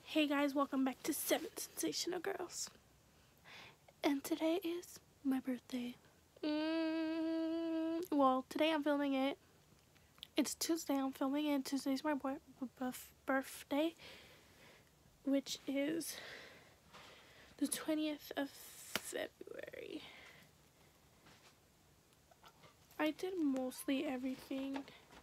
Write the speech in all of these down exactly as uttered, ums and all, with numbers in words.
Hey guys, welcome back to Seven Sensational Girls. And today is my birthday. Mm, well, today I'm filming it. It's Tuesday, I'm filming it. Tuesday's my boy, birthday, which is the twentieth of February. I did mostly everything.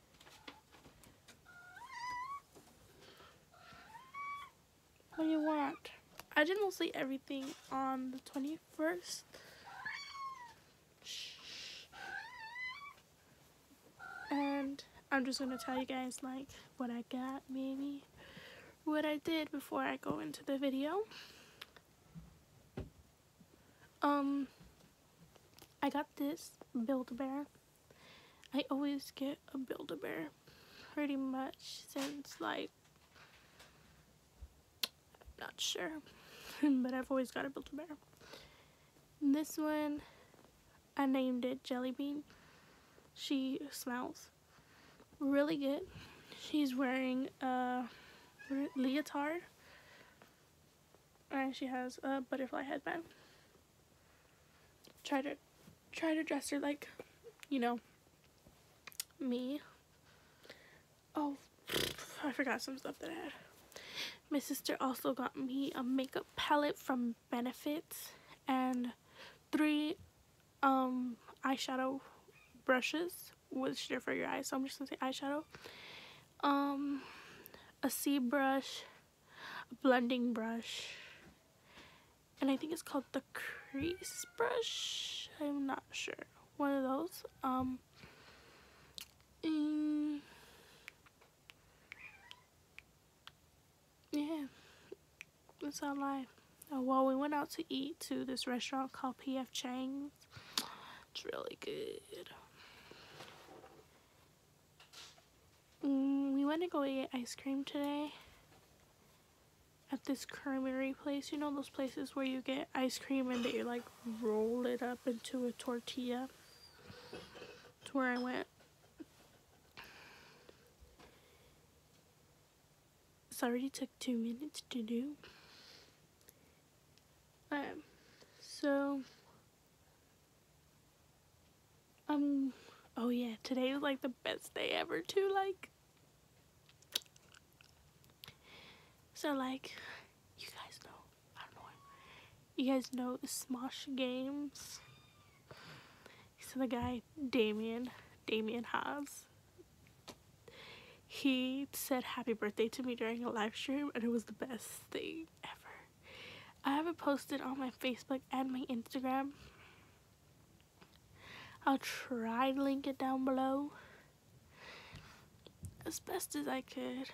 What do you want? I did mostly everything on the twenty-first. And I'm just gonna tell you guys like what I got, maybe what I did before I go into the video. Um, I got this Build-A-Bear. I always get a Build-A-Bear pretty much since like, I'm not sure, but I've always got a Build-A-Bear. This one, I named it Jelly Bean. She smells really good. She's wearing a leotard and she has a butterfly headband. Try to try to dress her like, you know, me. Oh, I forgot some stuff that I had. My sister also got me a makeup palette from Benefits and three um eyeshadow brushes, which are for your eyes, so I'm just gonna say eyeshadow. Um, a C brush, a blending brush, and I think it's called the crease brush. I'm not sure. One of those. Um, mm, yeah, that's all I. Oh, well, we went out to eat to this restaurant called P F Chang's. It's really good. Mm, we went to go eat ice cream today at this creamery place. You know those places where you get ice cream and they like roll it up into a tortilla? That's where I went. This already took two minutes to do. Um, so, um, oh yeah, today is like the best day ever too, like, so like, you guys know, I don't know, you guys know the Smosh Games? So the guy, Damien, Damien Haas, he said happy birthday to me during a live stream, and it was the best thing ever. I have it posted on my Facebook and my Instagram. I'll try to link it down below as best as I could.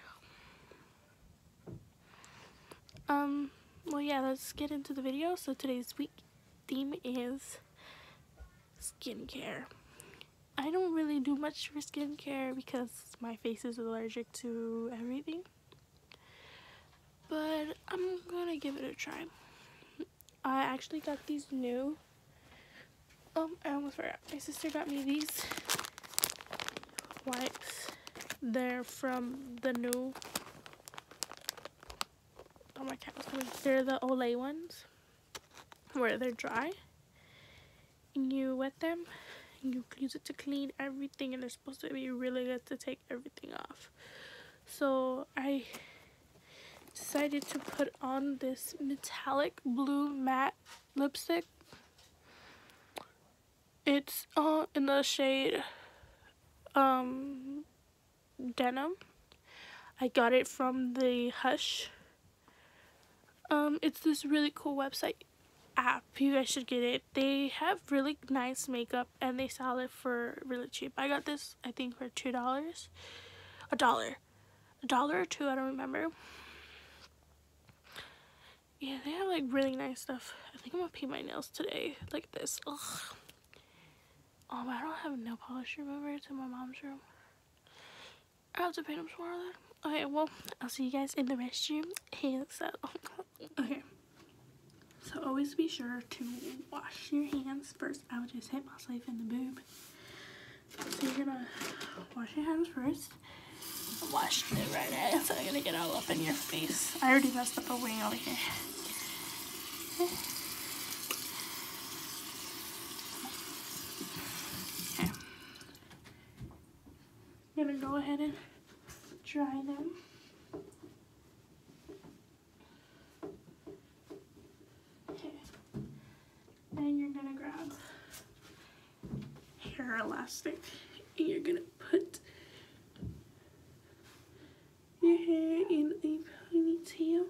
Um, well yeah, let's get into the video. So today's week theme is skincare. I don't really do much for skincare because my face is allergic to everything. But I'm gonna give it a try. I actually got these new, um, I almost forgot. My sister got me these wipes. They're from the new, oh my cat was coming. They're the Olay ones, where they're dry. And you wet them, and you use it to clean everything, and they're supposed to be really good to take everything off. So I decided to put on this metallic blue matte lipstick. It's uh, in the shade um, Denim. I got it from the Hush. Um, it's this really cool website app. You guys should get it. They have really nice makeup and they sell it for really cheap. I got this, I think, for two dollars. A dollar. A dollar or two, I don't remember. Yeah, they have like really nice stuff. I think I'm gonna paint my nails today, like this. Ugh. Oh, but I don't have nail polish. Remember, it's in my mom's room. I have to paint them tomorrow then. Okay, well, I'll see you guys in the restroom. Hey, so, okay. So always be sure to wash your hands first. I would just hit myself in the boob. So you're gonna wash your hands first. I'm washing it right now, so I'm gonna get all up in your face. I already messed up a wing over here. Okay. I'm gonna go ahead and dry them. Okay. And you're gonna grab hair elastic and you're gonna put your hair in a ponytail.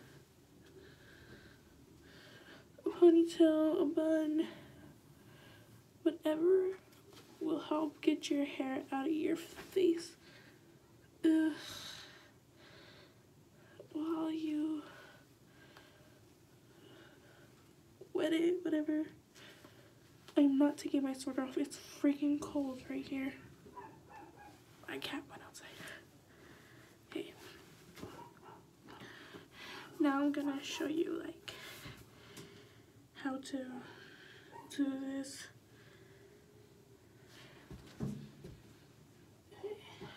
A ponytail, a bun, whatever will help get your hair out of your face. Ugh. While you wet it, whatever. I'm not taking my sweater off. It's freaking cold right here. My cat went outside. Okay. Now I'm gonna show you like how to do this. Okay.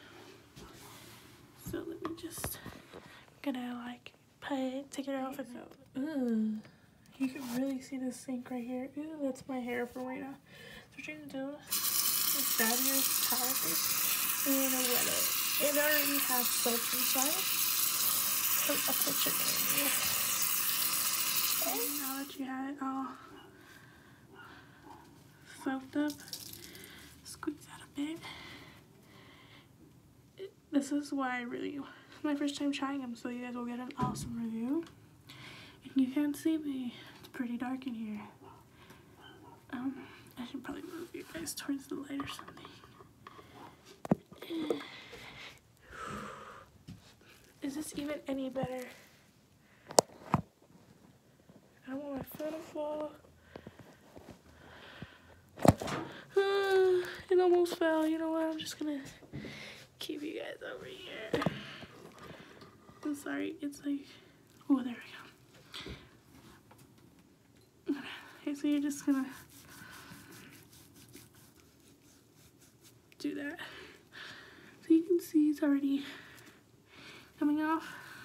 So let me just gonna like put it, take it off and out. Ooh. You can really see the sink right here. Ooh, that's my hair for right now. So what you're gonna do is grab your towel first and you're gonna wet it. It already has soap inside. So that's what you're gonna do. Okay, now that you have it all soaked up, squeeze out a bit. It, this is why I really, it's my first time trying them, so you guys will get an awesome review. And you can't see me. It's pretty dark in here. Um, I should probably move you guys towards the light or something. Is this even any better? I don't want my phone to fall. Uh, it almost fell. You know what? I'm just gonna keep you guys over here. I'm sorry. It's like, oh, there we go. Okay, so you're just gonna do that. So you can see it's already coming off.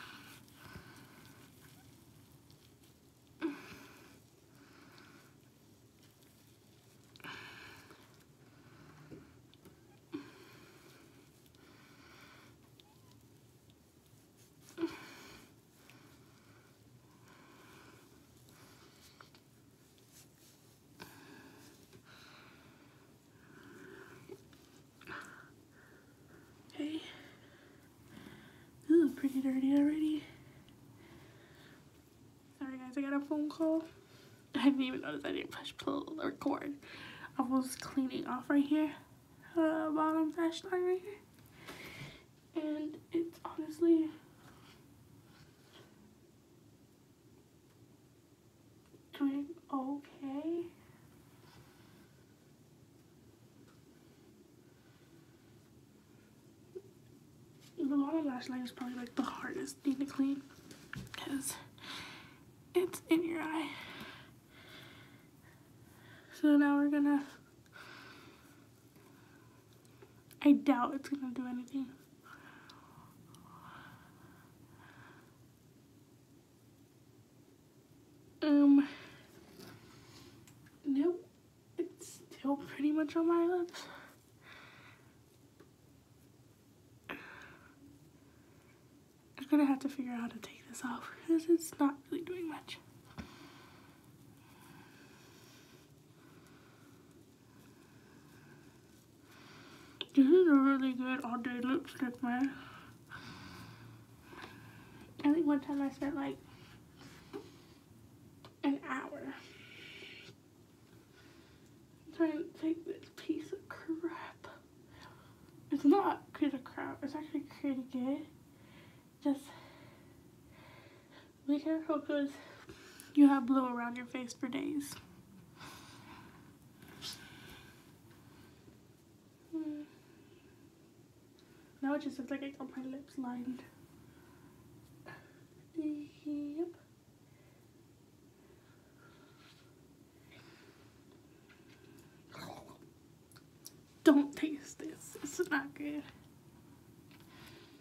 Okay. Ooh, pretty dirty already. Sorry guys, I got a phone call. I didn't even notice I didn't push play or record. I was cleaning off right here, uh, bottom sash line right here, and it's honestly doing okay. The bottom lash line is probably like the hardest thing to clean because it's in your eye. So now we're gonna, I doubt it's gonna do anything. Um, nope, it's still pretty much on my lips. I'm gonna have to figure out how to take this off because it's not really doing much. This is a really good all day lipstick, man. I think one time I spent like an hour trying to take this piece of crap. It's not a piece of crap, it's actually pretty good. Just be careful because you have blue around your face for days. Hmm. Now it just looks like I got my lips lined. Yep. Don't taste this. It's not good.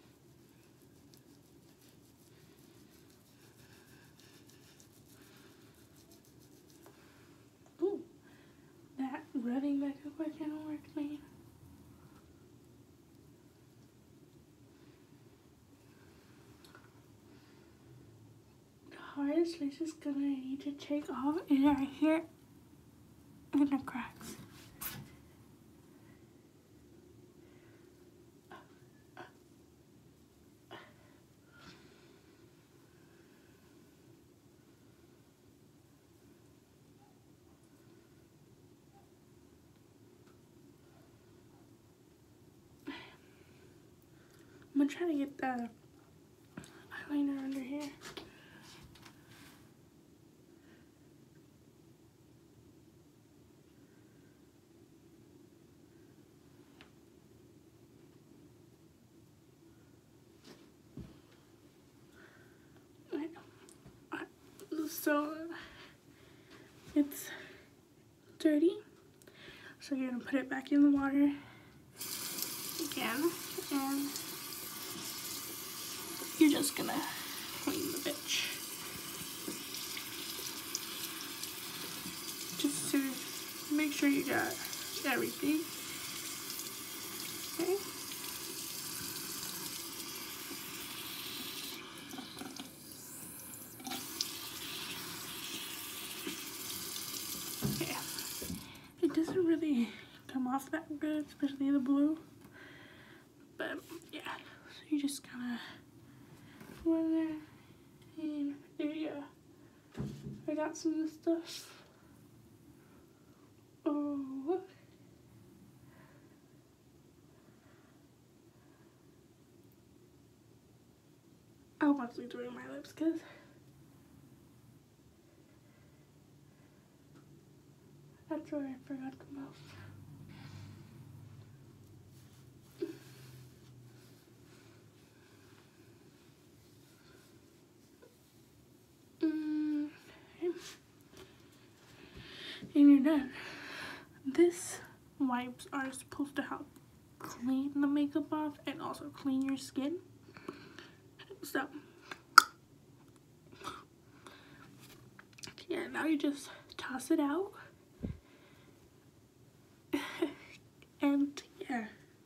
hardest place is gonna need to take off is right here in the cracks. I'm gonna try to get the eyeliner under here. So it's dirty, so you're gonna put it back in the water again, and you're just gonna clean the bitch just to make sure you got everything. Okay. It doesn't really come off that good, especially the blue. But yeah, so you just kind of put it there, and there you go. I got some of this stuff. Oh, I'll probably do it on my lips because that's where I forgot the most. Mm, okay. And you're done. This wipes are supposed to help clean the makeup off and also clean your skin. So yeah, now you just toss it out. And yeah,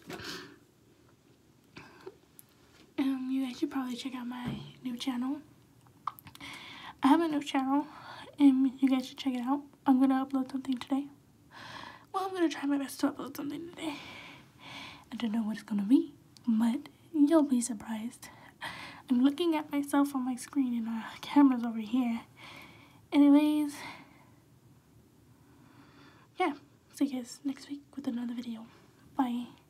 um, you guys should probably check out my new channel. I have a new channel, and you guys should check it out. I'm gonna upload something today. Well, I'm gonna try my best to upload something today. I don't know what it's gonna be, but you'll be surprised. I'm looking at myself on my screen, and the camera's over here. Anyways, yeah. See you guys next week with another video. Bye.